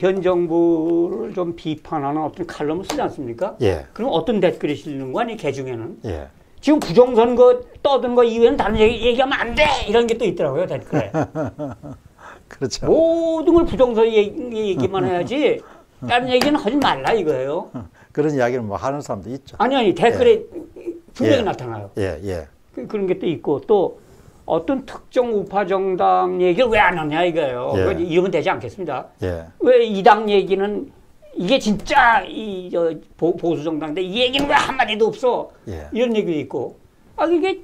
현 정부를 좀 비판하는 어떤 칼럼을 쓰지 않습니까? 예. 그럼 어떤 댓글이 실리는 거 아니, 개 중에는? 예. 지금 부정선거 떠든 거 이외에는 다른 얘기하면 안 돼! 이런 게 또 있더라고요, 댓글에. 그렇죠. 모든 걸 부정선거 얘기만 해야지, 다른 얘기는 하지 말라 이거예요. 그런 이야기를 뭐 하는 사람도 있죠. 아니, 댓글에 분명히 예. 나타나요. 예, 예. 그런 게 또 있고, 또 어떤 특정 우파 정당 얘기를 왜 안 하냐 이거예요. 예. 이러면 되지 않겠습니다. 예. 왜 이 당 얘기는 이게 진짜 보수 정당인데 이 얘기는 왜 한마디도 없어? 예. 이런 얘기도 있고. 아, 이게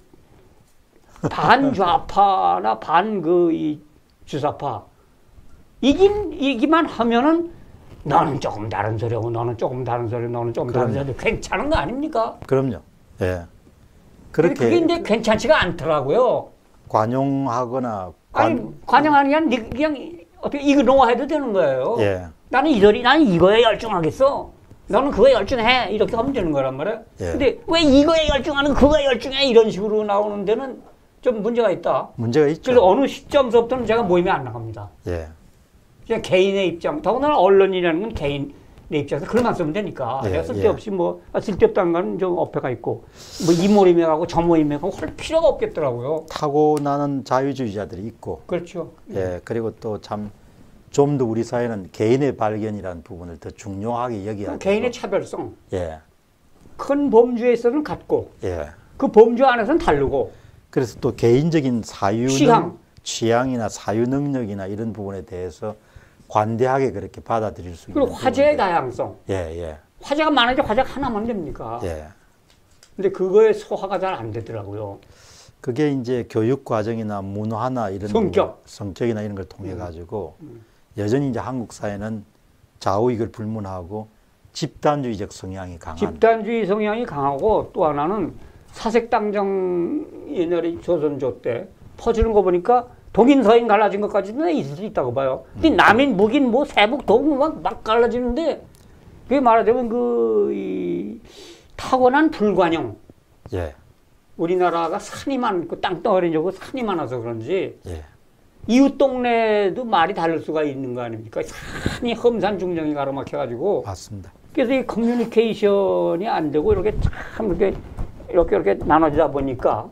반좌파나 이 주사파 이기만 하면은 너는 조금 다른 소리하고 너는 조금 다른 소리, 너는 조금 다른 소리 괜찮은 거 아닙니까? 그럼요. 예. 그렇게 그게 근데 괜찮지가 않더라고요. 관용하거나 관용하는 게 아니라 그냥 어떻게 이그노해도 되는 거예요. 예. 나는 나는 이거에 열중하겠어. 너는 그거에 열중해. 이렇게 하면 되는 거란 말이야. 예. 근데 왜 이거에 열중하는 그거에 열중해 이런 식으로 나오는 데는 좀 문제가 있다. 문제가 있죠. 그래서 어느 시점서부터는 제가 모임에 안 나갑니다. 예. 그냥 개인의 입장, 더군다나 언론이라는 건 개인의 입장에서 글만 쓰면 되니까. 예, 내가 쓸데없이 쓸데없다는 건 좀 어폐가 있고, 이 모임에 가고 저 모임에 가고 할 필요가 없겠더라고요. 타고나는 자유주의자들이 있고. 그렇죠. 예. 그리고 또 참 좀 더 우리 사회는 개인의 발견이라는 부분을 더 중요하게 여겨야 돼요. 개인의 차별성. 예. 큰 범주에 있어서는 같고, 예. 그 범주 안에서는 다르고. 그래서 또 개인적인 취향. 취향이나 사유 능력이나 이런 부분에 대해서 관대하게 그렇게 받아들일 수 있는. 그리고 화제의 다양성. 예, 예. 화제가 많아져 화제가 하나만 됩니까? 예. 근데 그거에 소화가 잘 안 되더라고요. 그게 이제 교육 과정이나 문화나 이런 성격이나 이런 걸 통해 가지고 여전히 이제 한국 사회는 좌우익을 불문하고 집단주의적 성향이 강한. 집단주의 성향이 강하고 또 하나는 사색당정 옛날에 조선조 때 퍼지는 거 보니까 동인 서인 갈라진 것까지도 있을 수 있다고 봐요. 근데 남인 북인 세북 동북 막 갈라지는데 그게 말하자면 이 타고난 불관용. 예. 우리나라가 산이 많고 땅덩어리 좋고 산이 많아서 그런지 예. 이웃 동네도 말이 다를 수가 있는 거 아닙니까? 산이 험산 중정이 가로막혀가지고. 맞습니다. 그래서 이 커뮤니케이션이 안 되고 이렇게 참 이렇게 나눠지다 보니까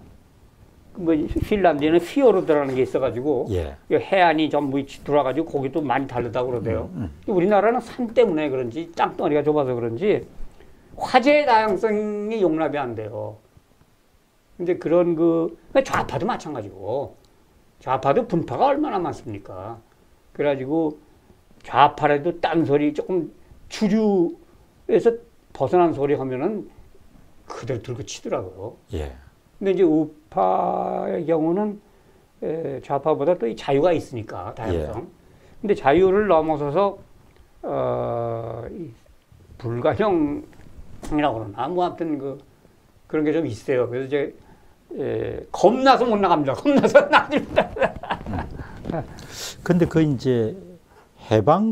핀란드에는 피오르드라는 게 있어가지고 예. 해안이 전부 돌아가지고 거기도 많이 다르다고 그러대요. 우리나라는 산 때문에 그런지 땅덩어리가 좁아서 그런지 화재의 다양성이 용납이 안 돼요. 근데 그런 좌파도 마찬가지고 좌파도 분파가 얼마나 많습니까? 그래가지고 좌파라도 딴소리 조금 주류에서 벗어난 소리 하면은 그대로 들고 치더라고요. 예. 근데 이제 우파의 경우는 좌파보다 또 이 자유가 있으니까 다양성. 예. 근데 자유를 넘어서서 이 불가형이라고 그러나 아무튼 그런 게 좀 있어요. 그래서 이제 겁나서 못 나갑니다. 겁나서 나갑니다. 근데 이제 해방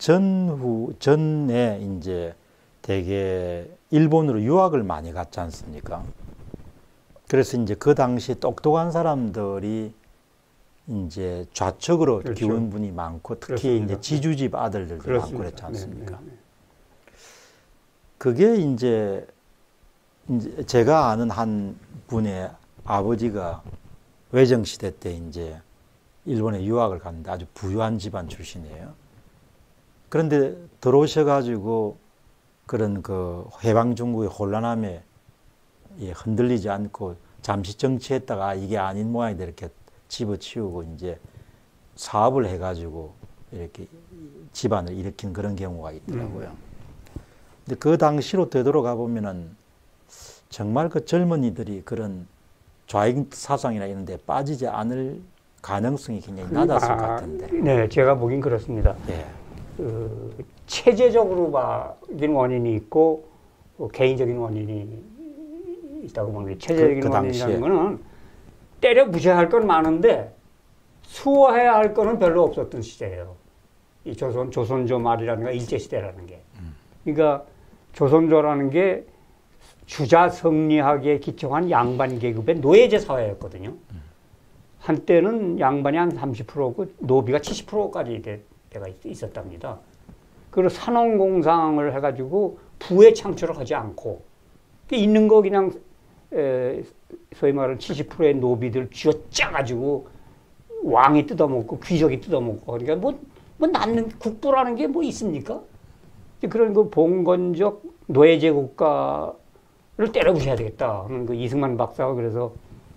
전에 이제 되게 일본으로 유학을 많이 갔지 않습니까? 그래서 이제 그 당시 똑똑한 사람들이 이제 좌측으로 그렇죠. 기운 분이 많고 특히 그렇습니다. 이제 지주집 아들들도 그렇습니다. 많고 그랬지 않습니까? 네. 그게 이제 제가 아는 한 분의 아버지가 외정시대 때 이제 일본에 유학을 갔는데 아주 부유한 집안 출신이에요. 그런데 들어오셔가지고 그런 해방 중국의 혼란함에 흔들리지 않고 잠시 정치했다가 이게 아닌 모양이다 이렇게 집어치우고 이제 사업을 해가지고 이렇게 집안을 일으킨 그런 경우가 있더라고요. 근데 그 당시로 되돌아가 보면은 정말 젊은이들이 그런 좌익 사상이나 이런 데 빠지지 않을 가능성이 굉장히 낮았을 것 같은데. 네, 제가 보긴 그렇습니다. 예. 체제적으로 봐긴 원인이 있고 개인적인 원인이 있다고 보는 게 체제적인 원인이라는 거는 때려 부셔야 할 건 많은데 수호해야 할 거는 별로 없었던 시대예요. 이 조선조 말이라는 거 일제시대라는 게. 그러니까 조선조라는 게 주자 성리학에 기초한 양반 계급의 노예제 사회였거든요. 한때는 양반이 한 30%고 노비가 70%까지 때가 있었답니다. 그리고 산업공상을 해가지고 부의 창출을 하지 않고 있는 거 그냥 소위 말하는 70%의 노비들 쥐어짜가지고 왕이 뜯어먹고 귀족이 뜯어먹고 그러니까 뭐 낳는 국부라는 게 뭐 있습니까? 그런 그 봉건적 노예제 국가를 때려부셔야 되겠다 하는 그 이승만 박사가 그래서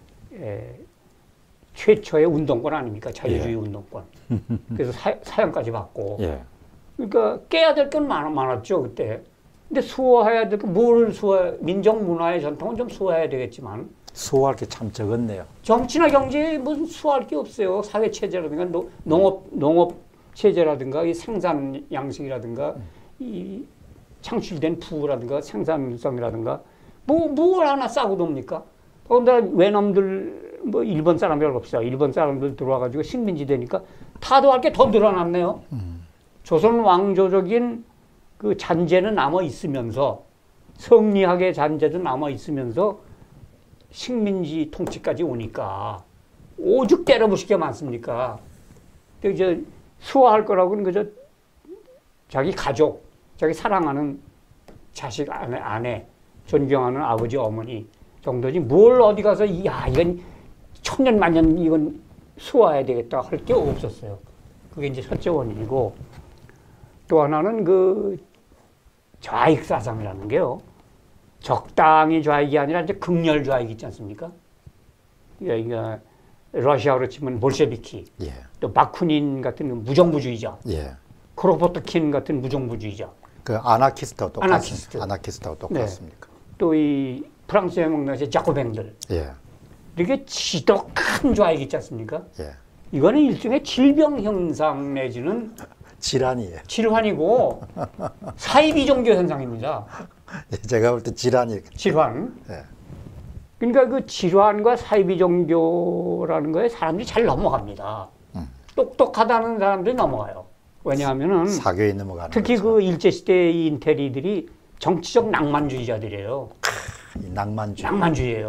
최초의 운동권 아닙니까? 자유주의 예. 운동권. 그래서 사형까지 받고. 예. 그러니까 깨야 될 건 많았죠 그때. 근데 수호해야 될 거 뭘 민족 문화의 전통은 좀 수호해야 되겠지만 수호할 게 참 적었네요. 정치나 경제에 무슨 수호할 게 없어요. 사회 체제라든가 농업 체제라든가 이 생산 양식이라든가 이 창출된 부라든가 생산성이라든가 뭘 하나 싸고 돕니까? 더군다나 외놈들 뭐 일본 사람들 없어요. 일본 사람들 들어와가지고 식민지 되니까 타도할 게 더 늘어났네요. 조선 왕조적인 그 잔재는 남아 있으면서 성리학의 잔재도 남아 있으면서 식민지 통치까지 오니까 오죽 때려부시게 많습니까? 근데 이제 수호할 거라고는 그저 자기 가족, 자기 사랑하는 자식, 아내, 존경하는 아버지, 어머니 정도지 뭘 어디 가서 이건 천년만년 이건 수호해야 되겠다 할 게 없었어요. 그게 이제 첫째 원인이고 또 하나는 그 좌익 사상이라는 게요. 적당히 좌익이 아니라 이제 극렬 좌익 있지 않습니까? 그러니까 러시아로 치면 볼셰비키, 예. 또 바쿠닌 같은 무정부주의자, 예. 크로포트킨 같은 무정부주의자, 그 아나키스트하고 똑같습니까? 또 이 프랑스 혁명가의 자코뱅들, 예. 이렇게 지독한 좌익 있지 않습니까? 예. 이거는 일종의 질병 현상 내지는 질환이에요. 질환이고 사이비종교 현상입니다. 제가 볼 때 질환이. 질환. 예. 그러니까 그 질환과 사이비종교라는 거에 사람들이 잘 넘어갑니다. 똑똑하다는 사람들이 넘어가요. 왜냐하면은 사교에 넘어가는 특히 거죠. 그 일제시대의 인테리들이 정치적 낭만주의자들이에요. 낭만주의. 낭만주의예요.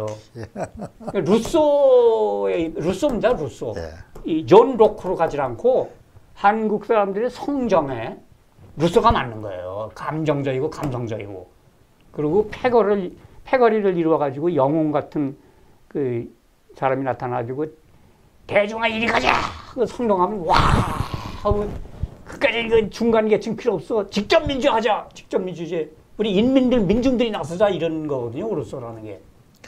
루소입니다. 루소. 예. 이 존 로크로 가지 않고 한국 사람들의 성정에 루소가 맞는 거예요. 감정적이고 감성적이고. 그리고 패거리를 이루어가지고 영웅 같은 그 사람이 나타나가지고 대중아 이리 가자! 그 성동하면 와! 하고 그까지 그 중간 계층 필요 없어. 직접 민주하자! 직접 민주제. 우리 민중들이 나서자 이런 거거든요. 루소라는 게.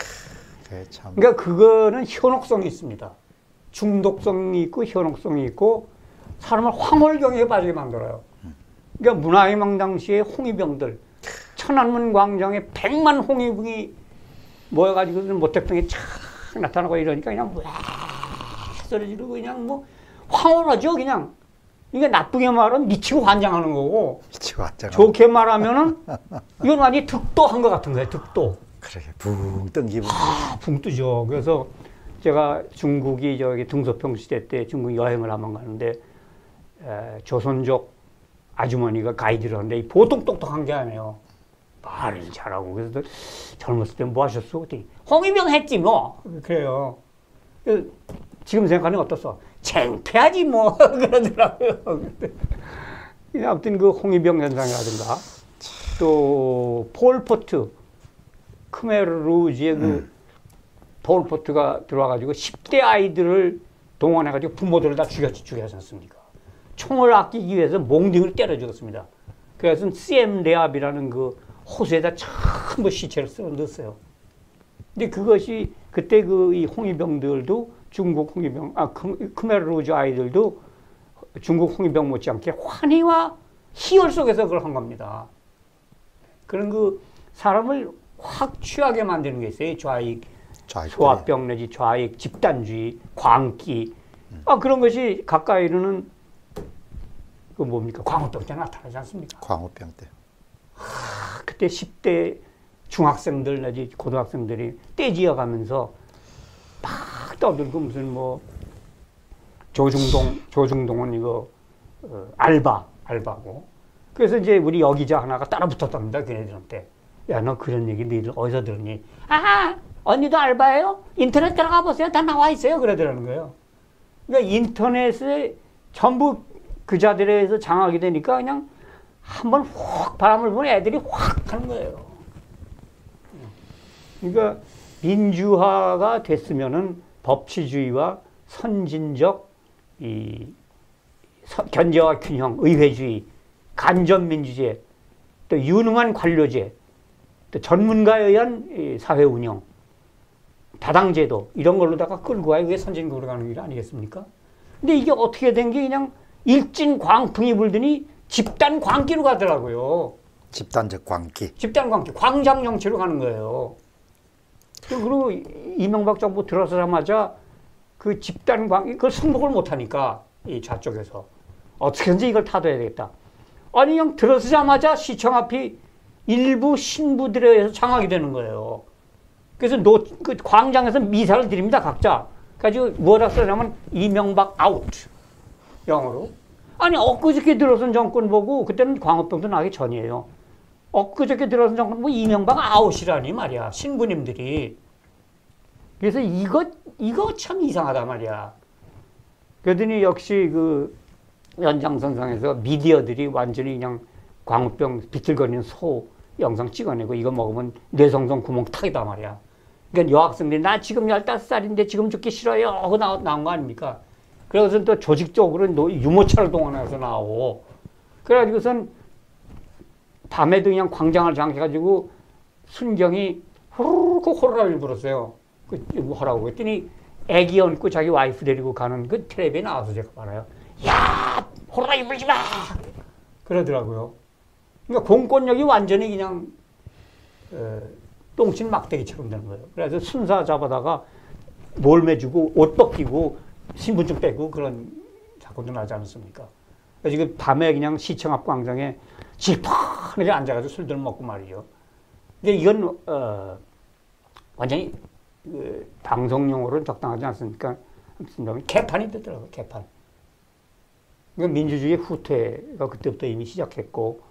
참. 그러니까 그거는 현혹성이 있습니다. 중독성이 있고 현혹성이 있고 사람을 황홀경에 빠지게 만들어요. 그러니까 문화희망 당시에 홍위병들 천안문 광장에 100만 홍위병이 모여가지고 모택동에 착 나타나고 이러니까 그냥 와 소리 지르고 그냥 뭐 황홀하죠 그냥. 이게 나쁘게 말하면 미치고 환장하는 거고 좋게 말하면은 이건 완전히 득도한 것 같은 거예요. 득도. 그래 붕 뜬 기분. 붕 뜨죠. 그래서 제가 중국이 저기 등소평 시대 때 중국 여행을 한번 가는데 조선족 아주머니가 가이드를 하는데 보통 똑똑한 게 아니에요. 말을 잘하고 그래서 젊었을 때 뭐 하셨어? 그랬더니 홍위병 했지 뭐 그래요. 지금 생각하면 어떻소? 창피하지 뭐 그러더라고요. 아무튼 그 홍위병 현상이라든가 또 폴포트 크메르루지의 그 폴포트가 들어와가지고 10대 아이들을 동원해가지고 부모들을 다 죽였지 않습니까? 총을 아끼기 위해서 몽둥이를 때려 죽였습니다. 그래서 CM 레압이라는 그 호수에다 전부 시체를 쓸어 넣었어요. 근데 그것이 그때 그 이 홍위병들도 중국 홍위병, 크메르루즈 아이들도 중국 홍위병 못지않게 환희와 희열 속에서 그걸 한 겁니다. 그런 그 사람을 확 취하게 만드는 게 있어요. 좌익, 소아병 내지 좌익, 집단주의, 광기. 그런 것이 가까이로는 그 뭡니까? 광우병 때 나타나지 않습니까? 광우병 때. 그때 10대 중학생들 내지 고등학생들이 떼지어가면서 막 떠들고 무슨 뭐 조중동은 이거 알바고. 그래서 이제 우리 여기자 하나가 따라 붙었답니다. 걔네들한테. 야, 너 그런 얘기 너희들 어디서 들었니? 언니도 알바예요? 인터넷 들어가 보세요. 다 나와 있어요. 그러더라는 거예요. 그러니까 인터넷에 전부 그 자들에 의해서 장악이 되니까 그냥 한번 확 바람을 보면 애들이 확 하는 거예요. 그러니까 민주화가 됐으면은 법치주의와 선진적 이 견제와 균형, 의회주의, 간접민주제, 또 유능한 관료제, 또 전문가에 의한 사회 운영, 다당제도 이런 걸로다가 끌고 가야 그게 선진국으로 가는 길 아니겠습니까? 근데 이게 어떻게 된 게 그냥 일진 광풍이 불더니 집단 광기로 가더라고요. 집단적 광기. 집단 광기, 광장 정치로 가는 거예요. 그리고 이명박 정부 들어서자마자 그 집단 광기, 그걸 승복을 못하니까 이 좌쪽에서 어떻게든지 이걸 타둬야 되겠다. 아니 그냥 들어서자마자 시청 앞이 일부 신부들에 의해서 장악이 되는 거예요. 그래서 그 광장에서 미사를 드립니다 각자. 가지고 뭐라 쓰냐면 이명박 아웃 영어로. 아니 엊그저께 들어선 정권 보고 그때는 광우병도 나기 전이에요. 엊그저께 들어선 정권 보고 이명박 아웃이라니 말이야 신부님들이. 그래서 이거 참 이상하다 말이야. 그러더니 역시 그 연장선상에서 미디어들이 완전히 그냥 광우병 비틀거리는 소 영상 찍어내고 이거 먹으면 뇌성성 구멍 탁이다 말이야. 그러니까 여학생들이 나 지금 15살인데 지금 죽기 싫어요 하고 나온 거 아닙니까? 그래서 또 조직적으로 유모차를 동원해서 나오고 그래가지고선 밤에도 그냥 광장을 장식해가지고 순경이 호로록 호로라를 불었어요. 그 하라고 했더니 애기 얹고 자기 와이프 데리고 가는 그 텔레비에 나와서 제가 말아요. 야 호로라기 불지 마 그러더라고요. 그러니까 공권력이 완전히 그냥 똥친 막대기처럼 되는 거예요. 그래서 순사 잡아다가 몰매주고 옷 벗기고 신분증 빼고 그런 사건도 나지 않았습니까? 그래서 지금 밤에 그냥 시청 앞 광장에 질펀하게 앉아가지고 술들 먹고 말이죠. 근데 이건 완전히 방송용어로는 적당하지 않습니까? 개판이 되더라고요. 개판. 그러니까 민주주의 후퇴가 그때부터 이미 시작했고